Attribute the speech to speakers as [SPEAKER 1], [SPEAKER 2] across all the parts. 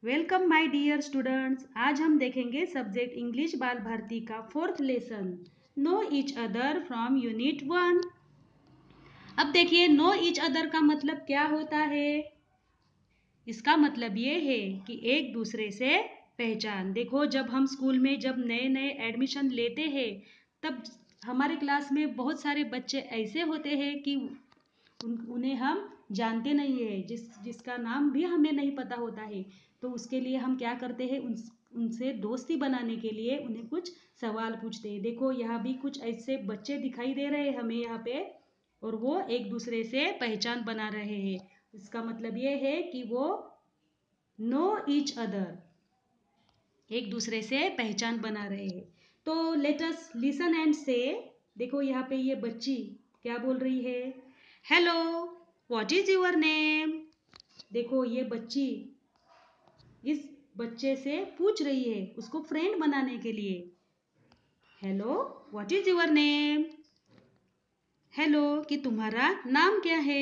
[SPEAKER 1] Welcome my dear students. आज हम देखेंगे सब्जेक्ट इंग्लिश बाल भारती का 4th lesson know each other from unit 1। अब देखिए नो ईच अदर का मतलब क्या होता है। इसका मतलब ये है कि एक दूसरे से पहचान। देखो जब हम स्कूल में जब नए नए एडमिशन लेते हैं तब हमारे क्लास में बहुत सारे बच्चे ऐसे होते हैं कि उन्हें हम जानते नहीं है, जिसका नाम भी हमें नहीं पता होता है। तो उसके लिए हम क्या करते हैं, उनसे दोस्ती बनाने के लिए उन्हें कुछ सवाल पूछते हैं। देखो यहाँ भी कुछ ऐसे बच्चे दिखाई दे रहे हैं हमें यहाँ पे, और वो एक दूसरे से पहचान बना रहे हैं। इसका मतलब ये है कि वो नो ईच अदर, एक दूसरे से पहचान बना रहे हैं। तो लेट अस लिसन एंड से। देखो यहाँ पे ये बच्ची क्या बोल रही है, hello what is your name. देखो ये बच्ची इस बच्चे से पूछ रही है उसको फ्रेंड बनाने के लिए, hello what is your name. Hello कि तुम्हारा नाम क्या है।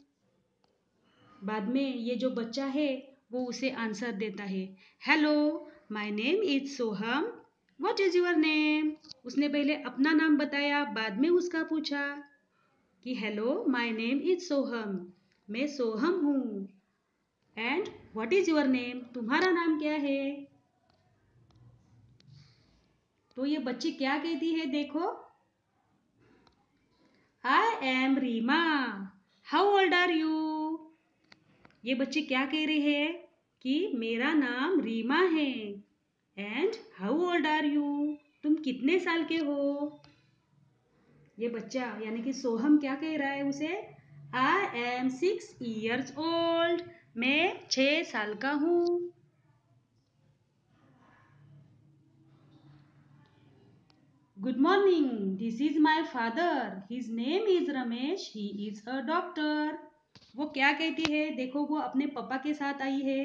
[SPEAKER 1] बाद में ये जो बच्चा है वो उसे आंसर देता है, hello my name is Soham what is your name. उसने पहले अपना नाम बताया, बाद में उसका पूछा कि hello my name is Soham, मैं सोहम हूँ। And what is your name, तुम्हारा नाम क्या है। तो ये बच्ची क्या कहती है, देखो, I am Reema how old are you. ये बच्ची क्या कह रही है कि मेरा नाम रीमा है। And how old are you, तुम कितने साल के हो। ये बच्चा यानी कि सोहम क्या कह रहा है उसे, आई एम 6 years old, मैं 6 साल का हूँ। Good morning, this is my father, his name is Ramesh, he is a doctor. वो क्या कहती है, देखो वो अपने पापा के साथ आई है।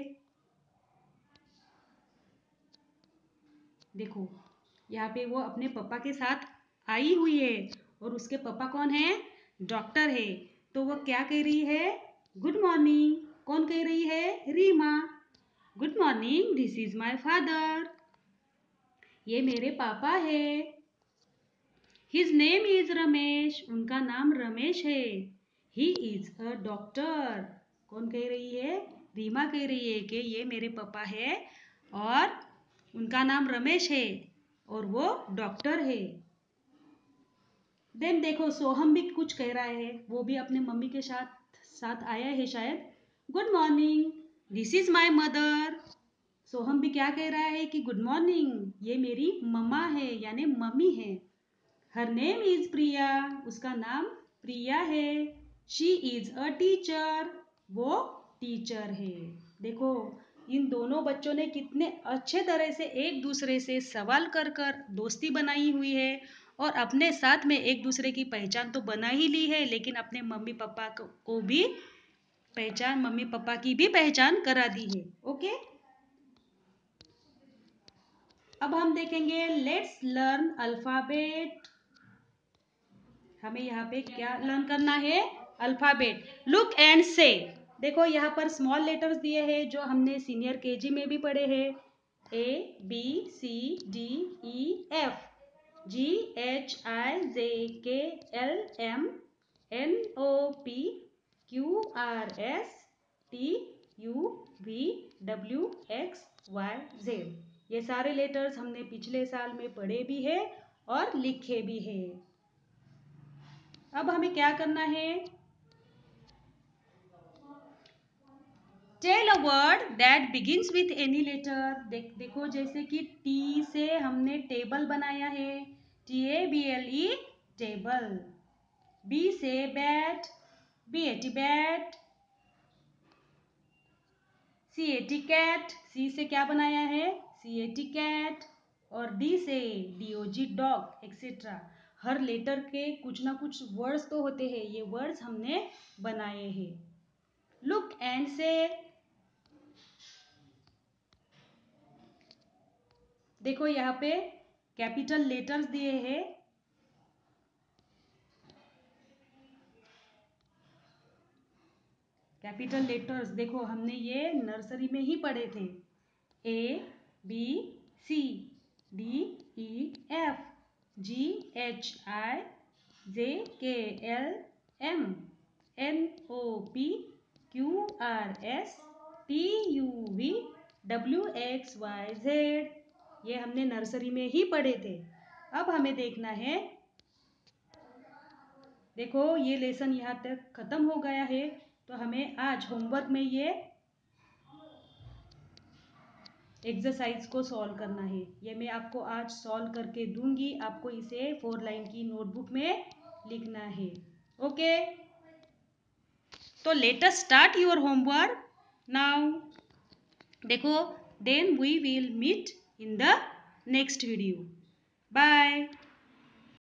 [SPEAKER 1] देखो यहाँ पे वो अपने पापा के साथ आई हुई है, और उसके पापा कौन है, डॉक्टर है। तो वो क्या कह रही है, गुड मॉर्निंग। कौन कह रही है, Reema. Good morning, this is my father, ये मेरे पापा है। हिज नेम इज रमेश, उनका नाम रमेश है। He is a doctor. कौन कह रही है, रीमा कह रही है कि ये मेरे पापा है और उनका नाम रमेश है और वो डॉक्टर है। देन देखो सोहम भी कुछ कह रहा है, वो भी अपने मम्मी के साथ साथ आया है शायद। Good morning, this is my mother. Soham भी क्या कह रहा है कि गुड मॉर्निंग, ये मेरी मम्मा है यानी मम्मी है। हर नेम इज प्रिया, उसका नाम प्रिया है। शी इज अ टीचर, वो टीचर है। देखो इन दोनों बच्चों ने कितने अच्छे तरह से एक दूसरे से सवाल कर कर दोस्ती बनाई हुई है, और अपने साथ में एक दूसरे की पहचान तो बना ही ली है, लेकिन अपने मम्मी पापा को भी पहचान, मम्मी पापा की भी पहचान करा दी है। ओके, अब हम देखेंगे लेट्स लर्न अल्फाबेट। हमें यहाँ पे क्या लर्न करना है, अल्फाबेट। लुक एंड से। देखो यहाँ पर स्मॉल लेटर्स दिए हैं जो हमने सीनियर केजी में भी पढ़े हैं, A B C D E F, G H I J K L M N O P Q R S T U V W X Y Z. ये सारे लेटर्स हमने पिछले साल में पढ़े भी है और लिखे भी है। अब हमें क्या करना है, tell a word that begins with any letter. देखो जैसे कि टी से हमने टेबल बनाया है, TABLE टेबल। बी से bat, BAT bat. CAT cat, C से क्या बनाया है, CAT कैट। और डी से DOG डॉग एक्सेट्रा। हर लेटर के कुछ ना कुछ वर्ड्स तो होते हैं, ये वर्ड्स हमने बनाए हैं। लुक एंड से। देखो यहाँ पे कैपिटल लेटर्स दिए हैं। कैपिटल लेटर्स देखो हमने ये नर्सरी में ही पढ़े थे। A B C D E F G H I J K L M N O P Q R S T U V W X Y Z। ये हमने नर्सरी में ही पढ़े थे। अब हमें देखना है, देखो ये लेसन यहाँ तक ख़त्म हो गया है। तो हमें आज होमवर्क में ये एक्सरसाइज को सॉल्व करना है। ये मैं आपको आज सॉल्व करके दूंगी, आपको इसे 4 लाइन की नोटबुक में लिखना है। ओके, तो let us start your homework now. देखो, then we will meet in the next video. Bye.